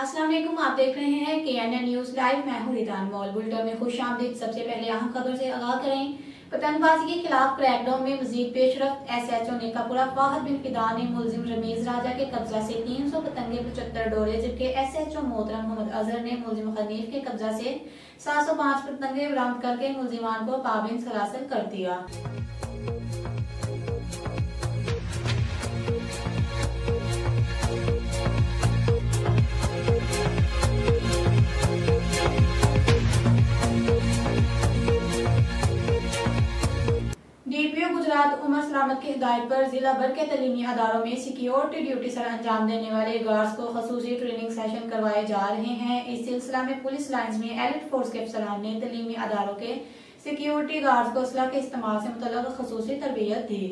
अस्सलाम वालेकुम। आप देख रहे हैं KNN न्यूज लाइव। मैं हूं रिदान मॉल। बुलेटिन में खुश आमदीद। सबसे पहले अहम खबर से आगाह करें। पतंगबाजी के खिलाफ क्रैकडाउन में मजीद पेशरफ्त। SHO नेकापुरा फाहद बिन फिदा ने मुलजिम रमीज राजा के कब्जा से 300 पतंगे 75 डोरे, जबकि SHO मोहतरम मोहम्मद अजहर ने मुलजिम हनीफ के कब्जा से 705 पतंगे बरामद करके मुलजिमान को पाबंद सलासिल कर दिया। DPO गुजरात उमर सलामत की हिदायत पर जिला भर के तलीमी अदारों में सिक्योरिटी ड्यूटी सर अंजाम देने वाले गार्ड्स को खसूसी ट्रेनिंग सेशन करवाए जा रहे हैं। इस सिलसिला में पुलिस लाइंस में एलिट फोर्स के अफसरान ने तलीमी अदारों के सिक्योरिटी गार्ड्स को असला के इस्तेमाल से मुतल्लिक़ खसूसी तरबियत दी।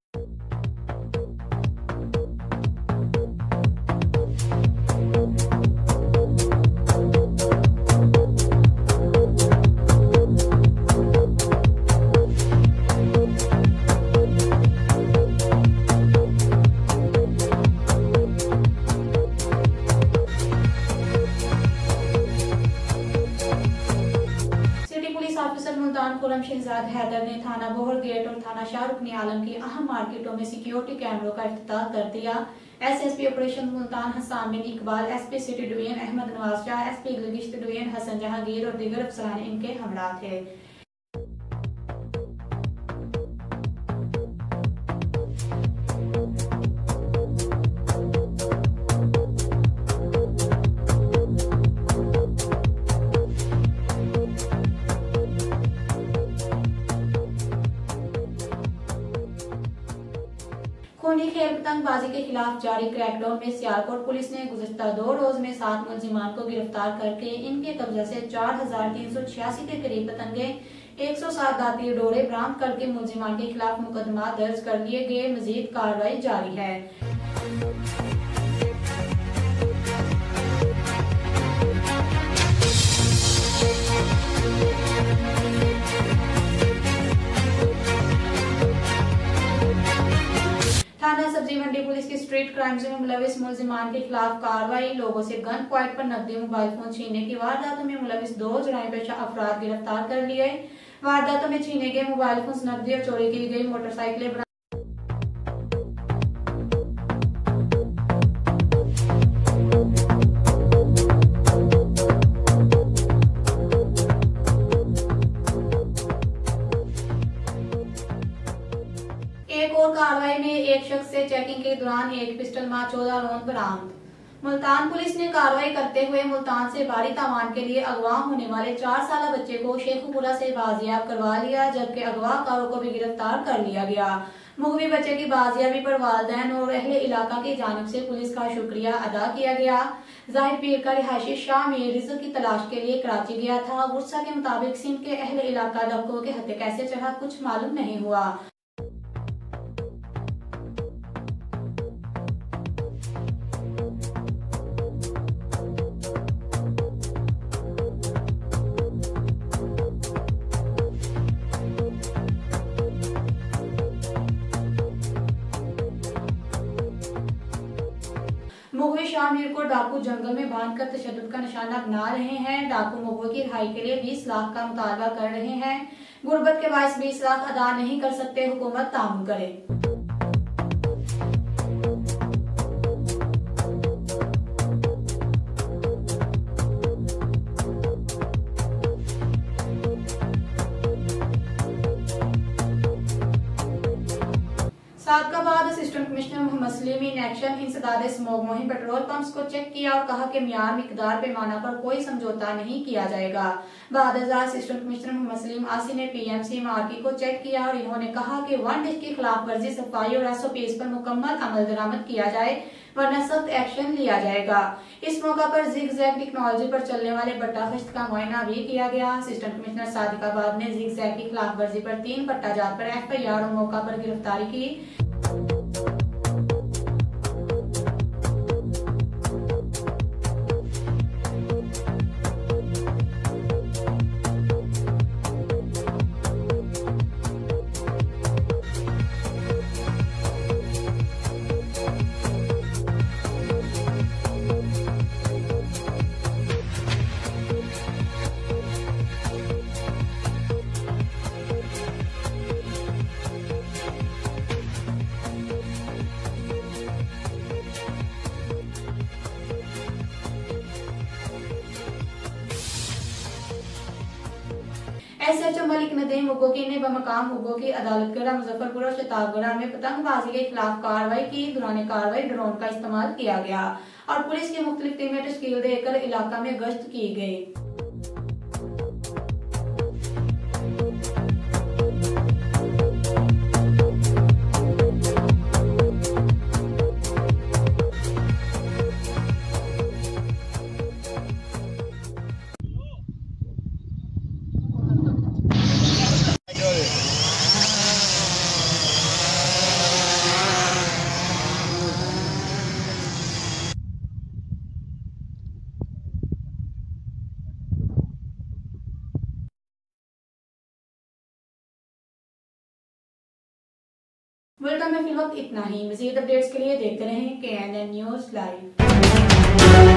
ऑफिसर मुल्तान खुरम शहजाद हैदर ने थाना बोहर गेट और थाना शाहरुखनी आलम की अहम मार्केटों में सिक्योरिटी कैमरों का इफ्तिताह कर दिया। SSP operation Multan Hasan bin Iqbal, SP city division Ahmad Nawaz Shah, SP Gilgit division Hasan Jahangir और दीगर अफसरान इनके हमरा थे। खूनी खेल पतंगबाजी के खिलाफ जारी क्रैकडाउन में सियालकोट पुलिस ने गुज़िश्ता 2 रोज में 7 मुलजिमान को गिरफ्तार करके इनके कब्जा से 4386 के करीब पतंगे, 107 दाती डोरे बरामद करके मुलजिमान के खिलाफ मुकदमा दर्ज कर लिए गए। मजीद कार्रवाई जारी है। थाना सब्जी मंडी पुलिस की स्ट्रीट क्राइम्स में मुलविस मुलजिमान के खिलाफ कार्रवाई। लोगों से गन पॉइंट पर नकदी मोबाइल फोन छीनने की वारदातों में मुलविस 2 जुर्माना पेशा अफराद गिरफ्तार कर लिए। वारदातों में छीने गए मोबाइल फोन, नकदी और चोरी की गई मोटरसाइकिलें एक और कार्रवाई में एक शख्स से चेकिंग के दौरान एक पिस्टल मार 14 रौंद बरामद। मुल्तान पुलिस ने कार्रवाई करते हुए मुल्तान से बारी तावान के लिए अगवा होने वाले 4 साल बच्चे को शेखुपुरा से बाजियाब करवा लिया, जबकि अगवाकारों को भी गिरफ्तार कर लिया गया। मुगवी बच्चे की बाजियाबी पर वालिदैन और अहले इलाका की जानिब से पुलिस का शुक्रिया अदा किया गया। जाहिर पीर का रिहायशी शाह में रिज़्क की तलाश के लिए कराची गया था। गुस्सा के मुताबिक सिंध के अहले इलाका डब्बों के हत्या कैसे चढ़ा कुछ मालूम नहीं हुआ। मुगवी शामिर को डाकू जंगल में बांधकर तशद्दुद का निशाना बना रहे हैं। डाकू मुगवी की रिहाई के लिए 20 लाख का मुतालबा कर रहे हैं। गुर्बत के बायस 20 लाख अदा नहीं कर सकते, हुकूमत तामुन करे। Sadiqabad assistant commissioner Muhammad Saleem in action इंसदाद स्मोक मुहिम पेट्रोल पंप्स को चेक किया और कहा कि मियार मिकदार पैमाना पर कोई समझौता नहीं किया जाएगा। बाद असिस्टेंट कमिश्नर मोहम्मद सलीम आसी ने PMC मार्की को चेक किया और इन्होंने कहा कि 1 डिश की खिलाफ वर्जी, सफाई और SOPs पर मुकम्मल अमल दरामद किया जाए, वरना सख्त एक्शन लिया जाएगा। इस मौका पर जिग-जैग टेक्नोलॉजी पर चलने वाले बट्टा खश्त का मुआयना भी किया गया। असिस्टेंट कमिश्नर सादिकाबाद ने जिग-जैग की खिलाफ वर्जी पर 3 पट्टाजात पर FIR और मौका पर गिरफ्तारी की। SHO मलिक नदीम उगोकी ने बमकाम उगोकी अदालतगढ़ मुजफ्फरपुर और शताबगढ़ में पतंगबाजी के खिलाफ कार्रवाई की। दौरान कार्रवाई ड्रोन का इस्तेमाल किया गया और पुलिस की मुख्तलिफ टीमें तश्कील देकर इलाका में गश्त की गई। बुलेटिन में फिलहाल इतना ही। मज़ीद अपडेट्स के लिए देखते रहें KNN न्यूज़ लाइव।